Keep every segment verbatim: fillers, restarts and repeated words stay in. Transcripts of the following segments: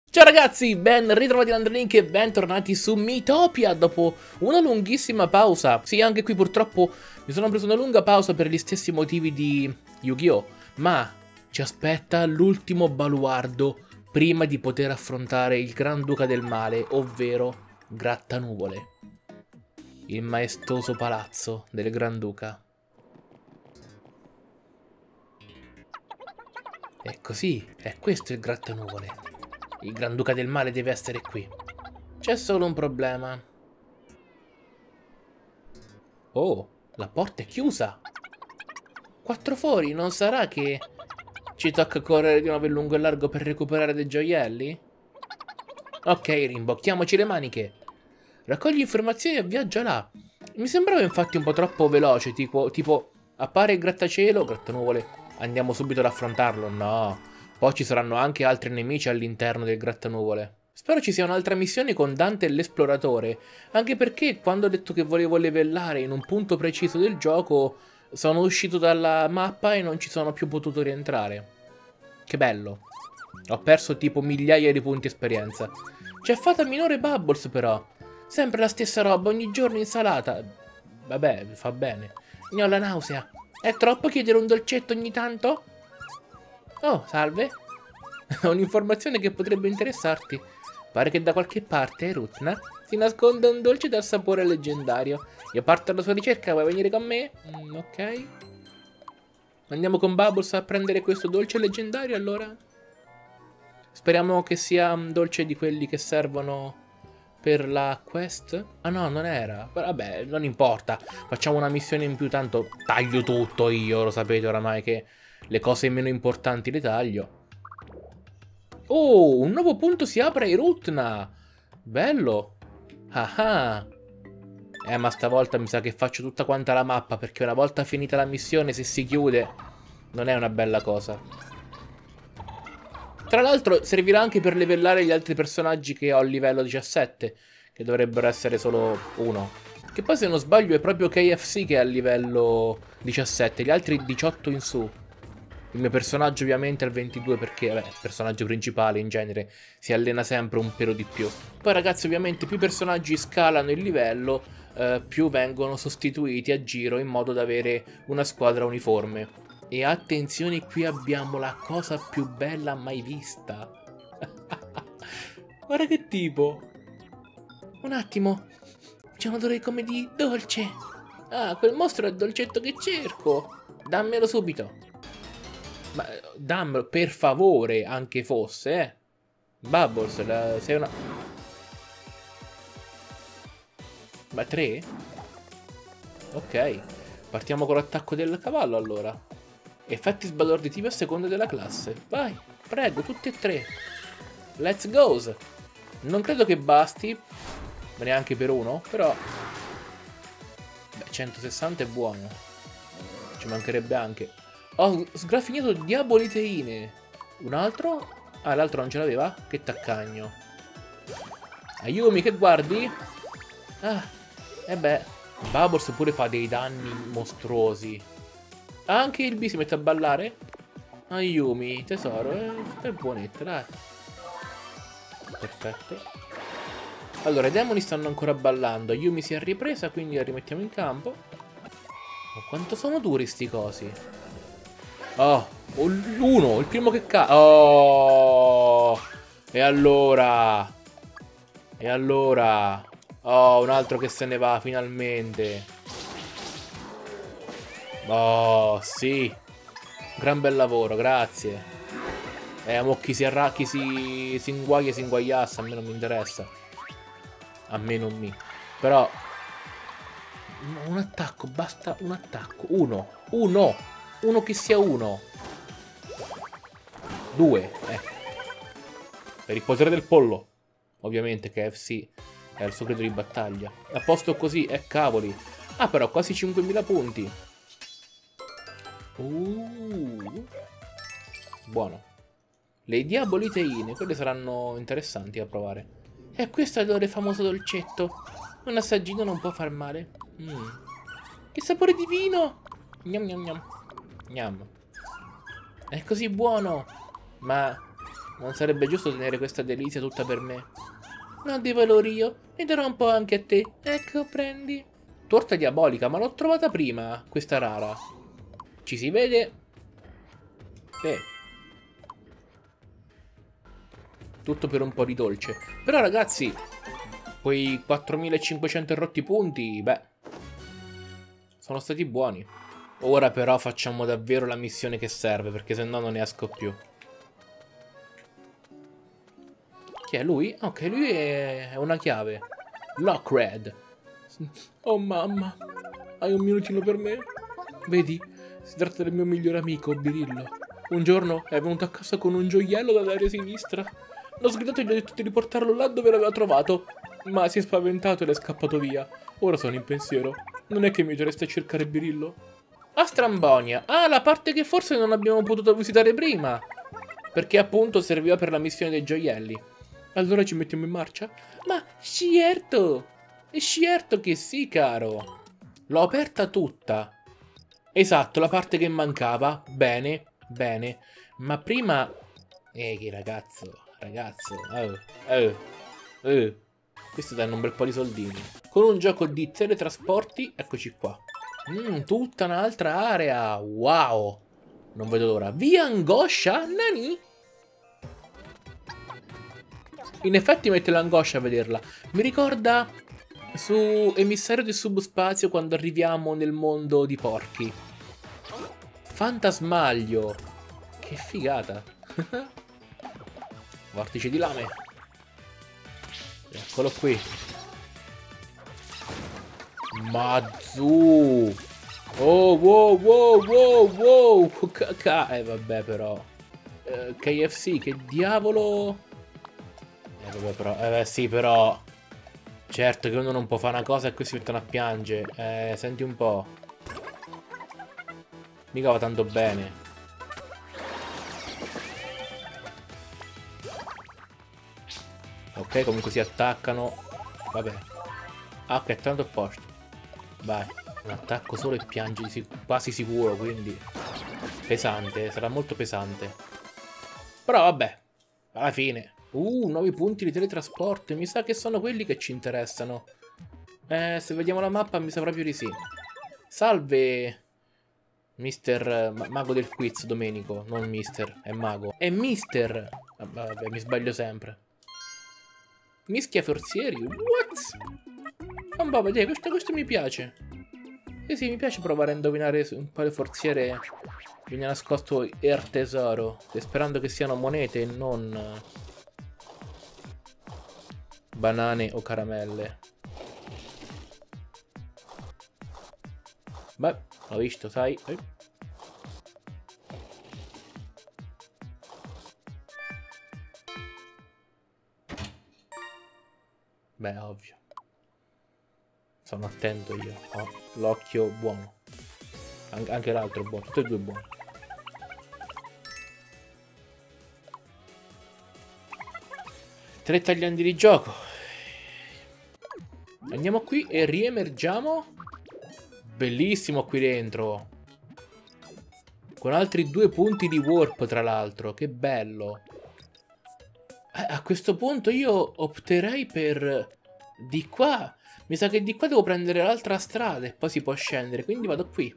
Ciao ragazzi, ben ritrovati da Andrelink e bentornati su Miitopia dopo una lunghissima pausa. Sì, anche qui purtroppo mi sono preso una lunga pausa per gli stessi motivi di Yu-Gi-Oh! Ma ci aspetta l'ultimo baluardo prima di poter affrontare il Granduca del Male, ovvero Grattanuvole. Il maestoso palazzo del Granduca. E così, è questo il Grattanuvole. Il Granduca del Male deve essere qui. C'è solo un problema. Oh, la porta è chiusa. Quattro fuori, non sarà che ci tocca correre di nuovo in lungo e largo per recuperare dei gioielli? Ok, rimbocchiamoci le maniche. Raccogli informazioni e viaggia là. Mi sembrava infatti un po' troppo veloce, tipo, tipo appare il grattacielo, grattanuvole, andiamo subito ad affrontarlo. No. Poi ci saranno anche altri nemici all'interno del grattanuvole. Spero ci sia un'altra missione con Dante e l'esploratore, anche perché quando ho detto che volevo livellare in un punto preciso del gioco, sono uscito dalla mappa e non ci sono più potuto rientrare. Che bello. Ho perso tipo migliaia di punti esperienza. C'è fata minore Bubbles però. Sempre la stessa roba, ogni giorno insalata. Vabbè, fa bene. Ne ho la nausea. È troppo chiedere un dolcetto ogni tanto? Oh, salve. Ho un'informazione che potrebbe interessarti. Pare che da qualche parte, a Rutna, si nasconda un dolce dal sapore leggendario. Io parto alla sua ricerca, vuoi venire con me? Mm, ok. Andiamo con Bubbles a prendere questo dolce leggendario, allora? Speriamo che sia un dolce di quelli che servono per la quest. Ah no, non era. Vabbè, non importa. Facciamo una missione in più, tanto taglio tutto io, lo sapete oramai che le cose meno importanti le taglio. Oh, un nuovo punto si apre a Irutna. Bello. Ah ah. Eh, ma stavolta mi sa che faccio tutta quanta la mappa, perché una volta finita la missione, se si chiude, non è una bella cosa. Tra l'altro servirà anche per livellare gli altri personaggi che ho a livello diciassette, che dovrebbero essere solo uno. Che poi se non sbaglio è proprio K F C che è a livello diciassette, gli altri diciotto in su. Il mio personaggio ovviamente è al ventidue perché, vabbè, il personaggio principale in genere si allena sempre un pelo di più. Poi ragazzi ovviamente più personaggi scalano il livello, eh, più vengono sostituiti a giro in modo da avere una squadra uniforme. E attenzione, qui abbiamo la cosa più bella mai vista. Guarda che tipo. Un attimo. C'è un odore come di dolce. Ah, quel mostro è il dolcetto che cerco. Dammelo subito. Ma dammelo, per favore, anche fosse, eh. Bubbles, la, sei una... Ma tre? Ok. Partiamo con l'attacco del cavallo, allora. Effetti sbalorditivi a seconda della classe. Vai, prego, tutti e tre. Let's go. Non credo che basti, ma neanche per uno, però... Beh, centosessanta è buono. Ci mancherebbe anche... Ho sgraffinato diaboliteine. Un altro? Ah, l'altro non ce l'aveva? Che taccagno. Ayumi, che guardi? Ah, e beh. Bubbles pure fa dei danni mostruosi. Anche il B si mette a ballare? Ayumi, tesoro, eh, è buonetta, dai. Perfetto. Allora, i demoni stanno ancora ballando. Ayumi si è ripresa, quindi la rimettiamo in campo. Oh, quanto sono duri sti cosi. Oh, uno, il primo che ca... Oh, e allora? E allora? Oh, un altro che se ne va, finalmente. Oh, sì. Gran bel lavoro, grazie. Eh, a mo' chi si arra... chi si... si inguaglia, si inguagliassa, a me non mi interessa. A me non mi... Però... Un attacco, basta un attacco. Uno, uno. Uno che sia uno. Due, ecco. Per il potere del pollo. Ovviamente K F C è il suo credo di battaglia. A posto così, eh cavoli. Ah però, quasi cinquemila punti. Uh. Buono. Le diaboliteine, quelle saranno interessanti da provare. E questo è l'odore famoso dolcetto. Un assaggino non può far male. Mm. Che sapore divino! Gnam gnam gnam. Gnam. È così buono. Ma Non sarebbe giusto tenere questa delizia tutta per me. Non di valori io. Ne darò un po' anche a te. Ecco, prendi. Torta diabolica, ma l'ho trovata prima, questa rara. Ci si vede? Eh. Tutto per un po' di dolce. Però ragazzi, quei quattromilacinquecento rotti punti, beh, sono stati buoni. Ora però facciamo davvero la missione che serve, perché se no non ne esco più. Chi è lui? Ok, lui è una chiave. Lockred. Oh mamma, hai un minutino per me? Vedi, si tratta del mio migliore amico, Birillo. Un giorno è venuto a casa con un gioiello dall'area sinistra. L'ho sgridato e gli ho detto di riportarlo là dove l'aveva trovato, ma si è spaventato ed è scappato via. Ora sono in pensiero. Non è che mi dovreste a cercare Birillo? Ah, Strambonia. Ah, la parte che forse non abbiamo potuto visitare prima. Perché appunto serviva per la missione dei gioielli. Allora ci mettiamo in marcia? Ma certo! E certo che sì, caro. L'ho aperta tutta. Esatto, la parte che mancava. Bene, bene. Ma prima... Eh, che ragazzo, ragazzo. Oh, oh, oh. Questo danno un bel po' di soldini. Con un gioco di teletrasporti, eccoci qua. Mm, tutta un'altra area. Wow. Non vedo l'ora. Via angoscia? Nani? In effetti mette l'angoscia a vederla. Mi ricorda su Emissario del Subspazio quando arriviamo nel mondo di porchi. Fantasmaglio. Che figata. Vortice di lame. Eccolo qui. Mazzu. Oh, wow, wow, wow, wow. Eh, vabbè, però. Eh, K F C, che diavolo... Eh, vabbè, però... Eh, beh, sì, però... Certo che uno non può fare una cosa e qui si mettono a piangere. Eh, senti un po'. Mica va tanto bene. Ok, comunque si attaccano. Vabbè. Ah, ok, tanto opposto. Vai. Un attacco solo e piange di sic- quasi sicuro, quindi... Pesante, sarà molto pesante. Però vabbè. Alla fine. Uh, nuovi punti di teletrasporto. Mi sa che sono quelli che ci interessano. Eh, se vediamo la mappa mi sa proprio di sì. Salve, mister Mago del Quiz, Domenico. Non mister, è mago. È mister. Vabbè, mi sbaglio sempre. Mischia forzieri? What? Non va, vedete, questo, questo mi piace. Eh sì, mi piace provare a indovinare un po' le forziere. Viene nascosto il tesoro. Sperando che siano monete e non... banane o caramelle. Beh, l'ho visto, sai. Eh. Beh, ovvio. Sono attento io. Ho l'occhio buono. An anche l'altro buono. Tutti e due buoni. Tre tagliandi di gioco. Andiamo qui e riemergiamo. Bellissimo qui dentro. Con altri due punti di warp, tra l'altro. Che bello. Eh, a questo punto io opterei per... Di qua. Mi sa che di qua devo prendere l'altra strada e poi si può scendere. Quindi vado qui.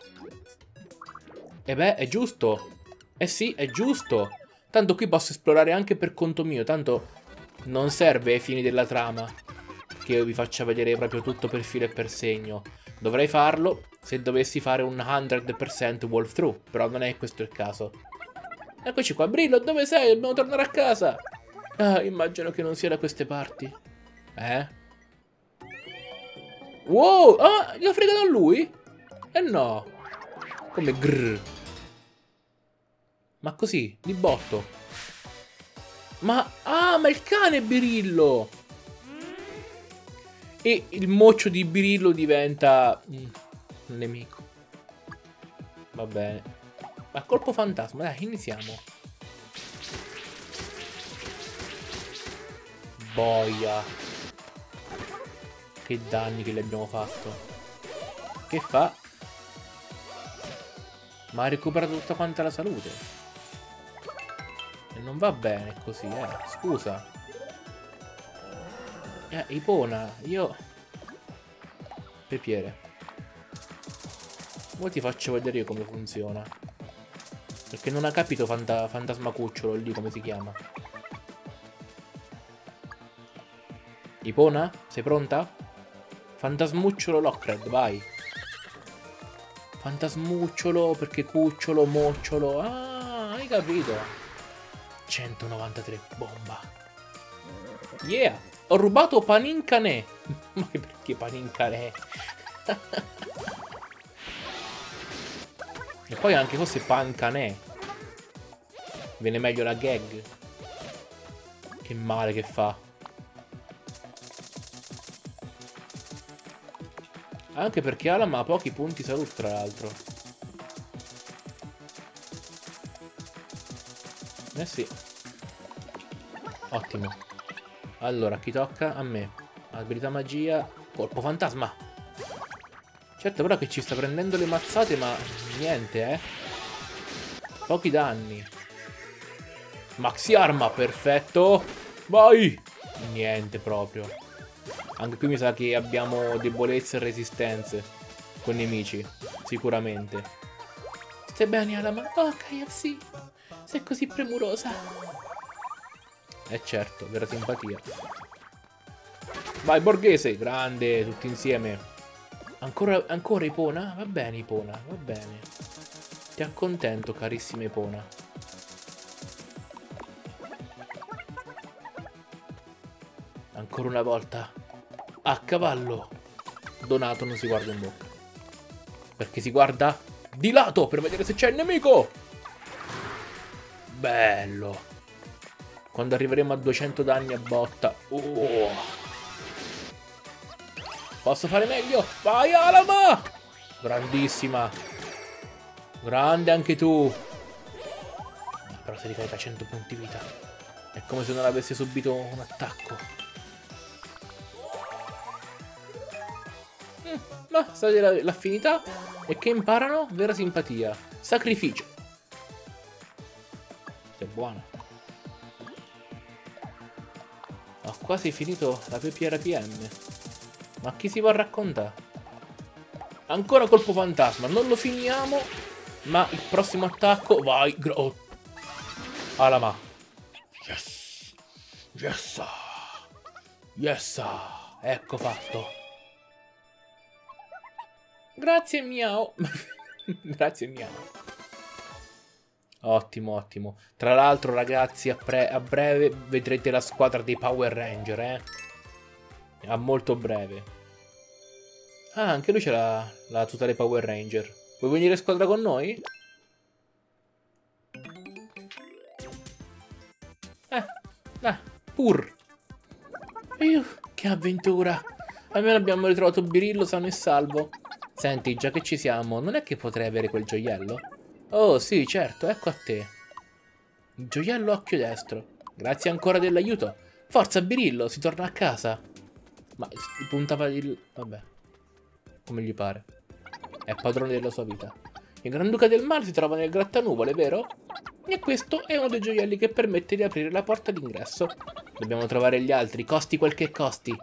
E beh, è giusto. Eh sì, è giusto. Tanto qui posso esplorare anche per conto mio. Tanto non serve ai fini della trama che io vi faccia vedere proprio tutto per filo e per segno. Dovrei farlo se dovessi fare un cento per cento walkthrough. Però non è questo il caso. Eccoci qua. Brillo, dove sei? Dobbiamo tornare a casa. Ah, immagino che non sia da queste parti. Eh? Wow! Ah, gli ho fregato a lui? Eh no. Come grrr. Ma così, di botto. Ma... Ah, ma il cane è Birillo! E il moccio di Birillo diventa... Mm, un nemico. Va bene. Ma colpo fantasma, dai, iniziamo. Boia. Che danni che le abbiamo fatto. Che fa? Ma ha recuperato tutta quanta la salute. E non va bene così, eh. Scusa. Eh, Ipona, io... Pepiere. Ora ti faccio vedere io come funziona. Perché non ha capito fanta Fantasmacucciolo lì, come si chiama. Ipona, sei pronta? Fantasmucciolo Lockred, vai. Fantasmucciolo, perché cucciolo, mocciolo. Ah, hai capito. centonovantatré, bomba. Yeah, ho rubato Panincanè. Ma perché Panincanè? E poi anche fosse Pancanè. Viene meglio la gag. Che male che fa. Anche perché Alam ha pochi punti salute, tra l'altro. Eh sì. Ottimo. Allora, chi tocca? A me. Abilità magia. Colpo fantasma. Certo, però che ci sta prendendo le mazzate, ma niente, eh. Pochi danni. Maxi arma, perfetto. Vai. Niente proprio. Anche qui mi sa che abbiamo debolezze e resistenze con nemici, sicuramente. Stai bene, Alama? Oh, K F C. Sei così premurosa. Eh certo, vera simpatia. Vai, Borghese, grande, tutti insieme. Ancora, ancora Ipona? Va bene, Ipona, va bene. Ti accontento, carissima Ipona. Ancora una volta. A cavallo. Donato non si guarda in bocca. Perché si guarda di lato per vedere se c'è il nemico. Bello. Quando arriveremo a duecento danni a botta. Oh. Posso fare meglio? Vai, Alama! Grandissima. Grande anche tu. Però si ricarica cento punti vita. È come se non avesse subito un attacco. Ma l'affinità e che imparano? Vera simpatia. Sacrificio. È buona. Ho quasi finito la pepiera P M. Ma chi si va a raccontare? Ancora colpo fantasma. Non lo finiamo. Ma il prossimo attacco. Vai. Oh. Alama. Yes. Yes. Yes. Ecco fatto. Grazie miau. Grazie miau. Ottimo, ottimo. Tra l'altro, ragazzi, a, a breve vedrete la squadra dei Power Ranger, eh. A molto breve. Ah, anche lui c'è la, la tuta dei Power Ranger. Vuoi venire in squadra con noi? Eh, ah, pur. Uh, che avventura. Almeno abbiamo ritrovato Birillo sano e salvo. Senti, già che ci siamo, non è che potrei avere quel gioiello? Oh, sì, certo, ecco a te. Il gioiello occhio destro. Grazie ancora dell'aiuto. Forza, Birillo, si torna a casa. Ma puntava il... vabbè. Come gli pare. È padrone della sua vita. Il Granduca del Male si trova nel grattanuvole, vero? E questo è uno dei gioielli che permette di aprire la porta d'ingresso. Dobbiamo trovare gli altri, costi quel che costi.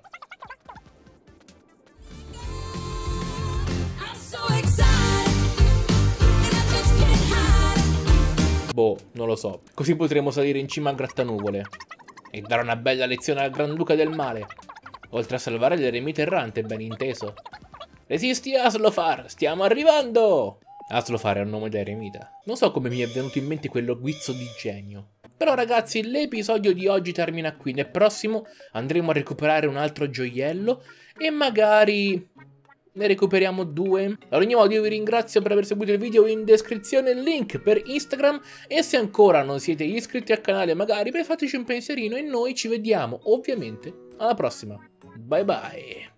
Boh, non lo so. Così potremo salire in cima al grattanuvole e dare una bella lezione al Granduca del Male. Oltre a salvare l'eremita errante, ben inteso. Resisti, Aslofar, stiamo arrivando! Aslofar è un nome da eremita. Non so come mi è venuto in mente quello guizzo di genio. Però ragazzi, l'episodio di oggi termina qui. Nel prossimo andremo a recuperare un altro gioiello e magari... ne recuperiamo due. Ad ogni modo io vi ringrazio per aver seguito il video, in descrizione il link per Instagram e se ancora non siete iscritti al canale magari fateci un pensierino e noi ci vediamo ovviamente alla prossima. Bye bye.